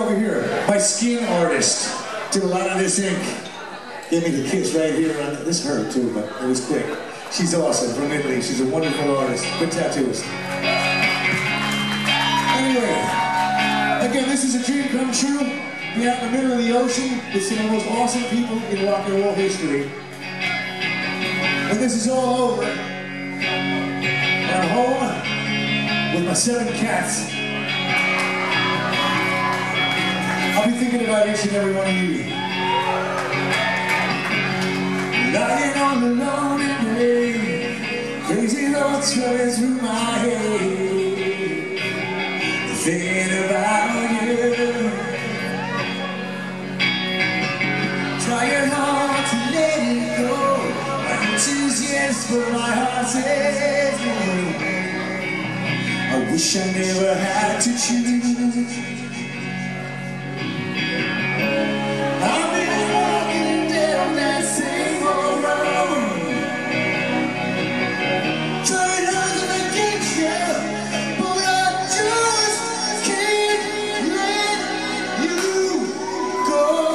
over here. My skin artist did a lot of this ink. Gave me the kiss right here on this hurt too, but it was quick. She's awesome, from Italy. She's a wonderful artist, good tattooist. Anyway, again, this is a dream come true. We're out in the middle of the ocean with some of the most awesome people in rock and roll history. When this is all over, I'm home with my 7 cats. I'll be thinking about each and every one of you. Lying on the lonely day, crazy thoughts running through my head, thinking about you. Trying hard to let it go. My answer's yes, but my heart says no. I wish I never had to choose. I've been walking down that same old road, trying hard against you, but I just can't let you go.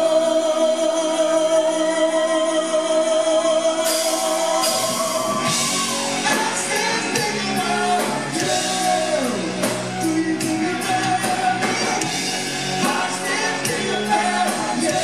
I still think about you. Do you think about me? I still think about you.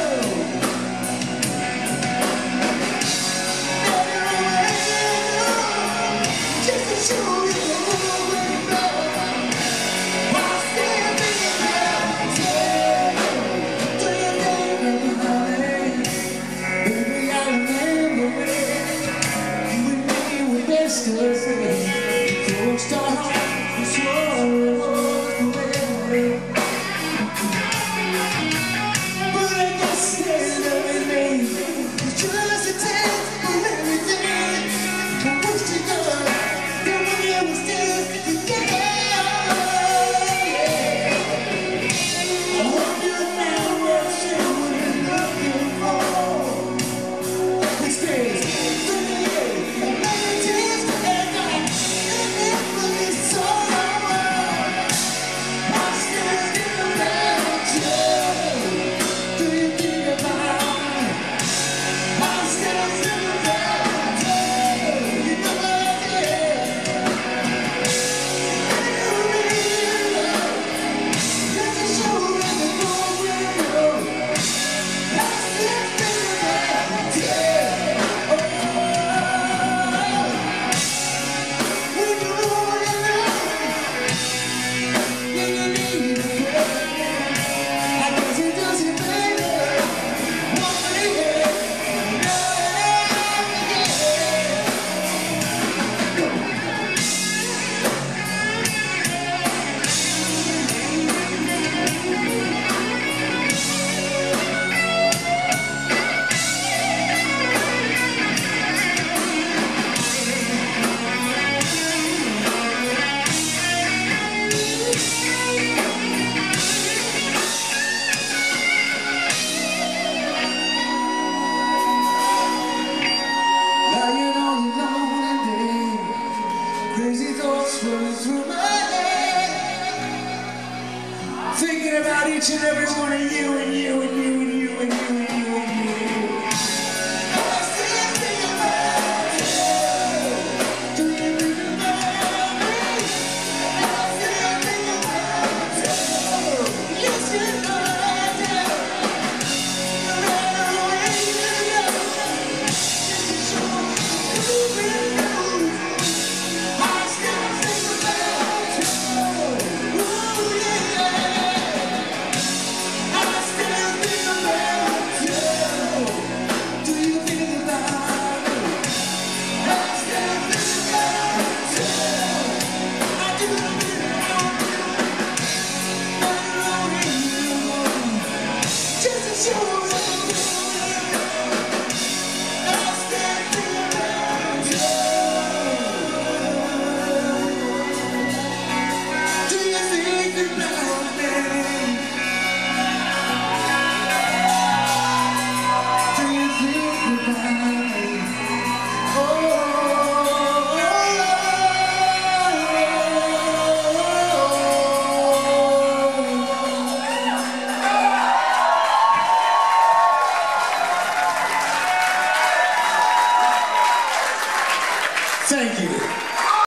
Thinking about each and every one of you and you and you and you and you and you and you. I still think about you. Do you think about me? I still think about you. Yes, you know I do. No matter where you go, it's so moving you. I still think about you. Ooh, yeah. I still think about you. Thank you.